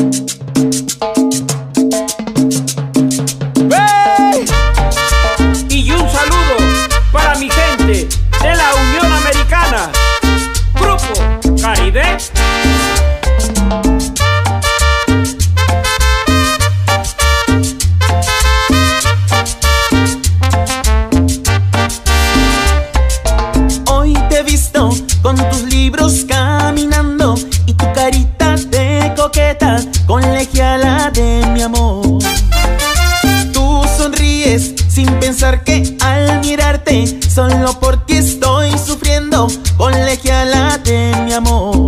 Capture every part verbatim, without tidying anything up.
¡Hey! Y un saludo para mi gente de la Unión Americana, Grupo Caribe. Hoy te he visto con tus libros caminando y tu carita de coqueta, colegiala de mi amor. Tú sonríes sin pensar que al mirarte solo por ti estoy sufriendo, colegiala de mi amor.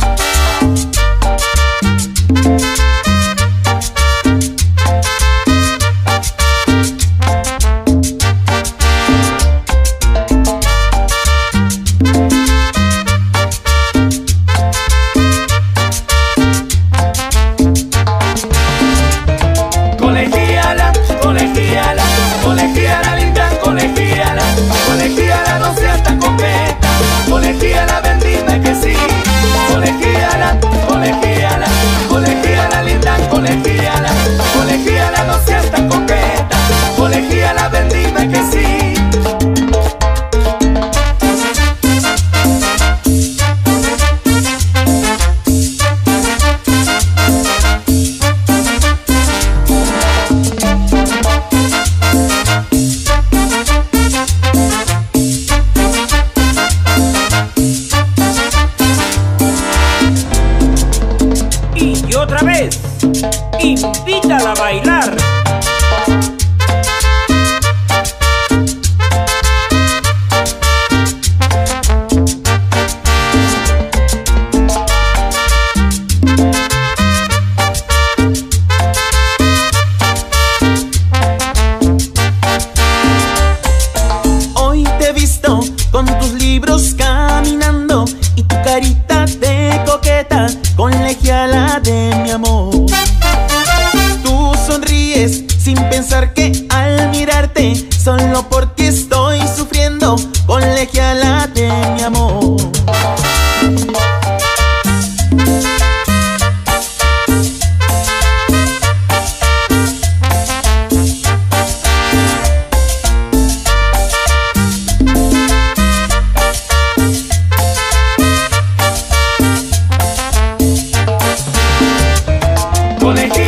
Colegiala, colegiala, colegiala linda, colegiala, colegiala no seas tan coqueta, colegiala ven dime que sí, colegiala, colegiala, colegiala linda, colegiala, colegiala no seas tan coqueta, colegiala ven dime que sí. Y otra vez, invítala a bailar. Hoy te he visto con tus libros caminando y tu carita de coqueta, colegiala de mi amor. Tú sonríes sin pensar que al mirarte solo por ti estoy sufriendo, colegiala de mi amor. Colegiala